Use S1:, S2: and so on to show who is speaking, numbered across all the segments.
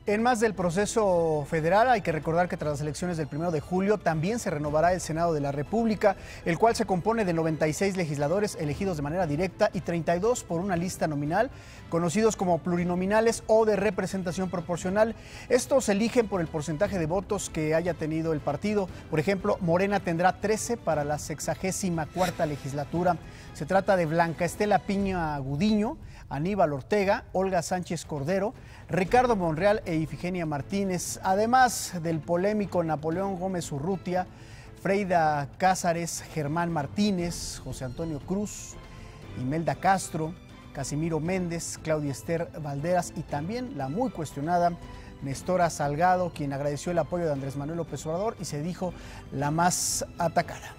S1: En más del proceso federal, hay que recordar que tras las elecciones del 1 de julio también se renovará el Senado de la República, el cual se compone de 96 legisladores elegidos de manera directa y 32 por una lista nominal, conocidos como plurinominales o de representación proporcional. Estos eligen por el porcentaje de votos que haya tenido el partido. Por ejemplo, Morena tendrá 13 para la 64ª legislatura. Se trata de Blanca Estela Piña Gudiño, Aníbal Ortega, Olga Sánchez Cordero, Ricardo Monreal e Ifigenia Martínez, además del polémico Napoleón Gómez Urrutia, Freida Cázares, Germán Martínez, José Antonio Cruz, Imelda Castro, Casimiro Méndez, Claudia Esther Valderas y también la muy cuestionada Nestora Salgado, quien agradeció el apoyo de Andrés Manuel López Obrador y se dijo la más atacada.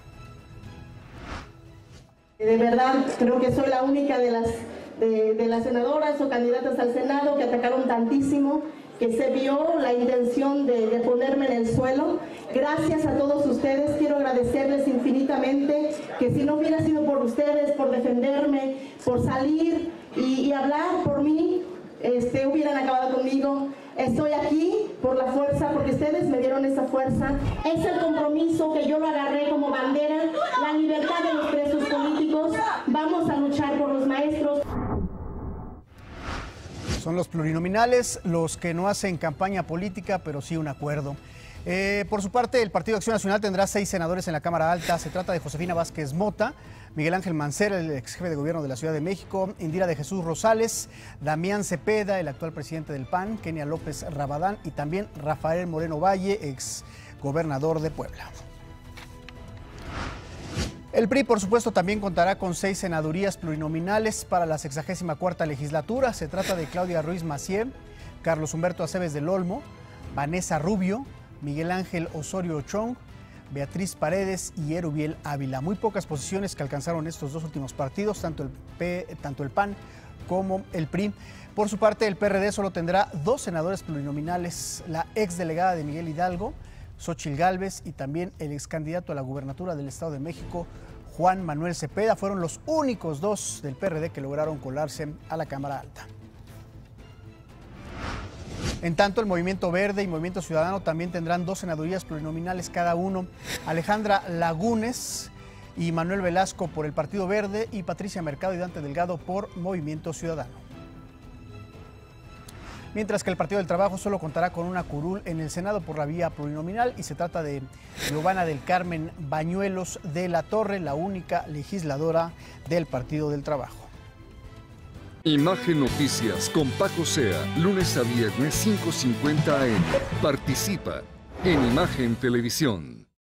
S2: De verdad, creo que soy la única de las senadoras o candidatas al Senado que atacaron tantísimo, que se vio la intención de ponerme en el suelo. Gracias a todos ustedes, quiero agradecerles infinitamente, que si no hubiera sido por ustedes, por defenderme, por salir y hablar por mí, hubieran acabado conmigo. Estoy aquí por la fuerza, porque ustedes me dieron esa fuerza. Es el compromiso que yo lo agarré como bandera, la libertad de los presos políticos. Vamos a luchar por los maestros.
S1: Son los plurinominales los que no hacen campaña política, pero sí un acuerdo. Por su parte, el Partido Acción Nacional tendrá 6 senadores en la Cámara Alta. Se trata de Josefina Vázquez Mota, Miguel Ángel Mancera, el ex jefe de gobierno de la Ciudad de México, Indira de Jesús Rosales, Damián Cepeda, el actual presidente del PAN, Kenia López Rabadán y también Rafael Moreno Valle, ex gobernador de Puebla. El PRI, por supuesto, también contará con 6 senadurías plurinominales para la 64ª legislatura. Se trata de Claudia Ruiz Massieu, Carlos Humberto Aceves del Olmo, Vanessa Rubio, Miguel Ángel Osorio Chong, Beatriz Paredes y Erubiel Ávila. Muy pocas posiciones que alcanzaron estos dos últimos partidos, tanto el PAN como el PRI. Por su parte, el PRD solo tendrá 2 senadores plurinominales, la exdelegada de Miguel Hidalgo, Xóchitl Gálvez, y también el ex candidato a la gubernatura del Estado de México, Juan Manuel Cepeda. Fueron los únicos 2 del PRD que lograron colarse a la Cámara Alta. En tanto, el Movimiento Verde y Movimiento Ciudadano también tendrán 2 senadurías plurinominales cada uno. Alejandra Lagunes y Manuel Velasco por el Partido Verde y Patricia Mercado y Dante Delgado por Movimiento Ciudadano. Mientras que el Partido del Trabajo solo contará con una curul en el Senado por la vía plurinominal y se trata de Giovanna del Carmen Bañuelos de la Torre, la única legisladora del Partido del Trabajo.
S3: Imagen Noticias con Paco Sea, lunes a viernes 5:50 AM. Participa en Imagen Televisión.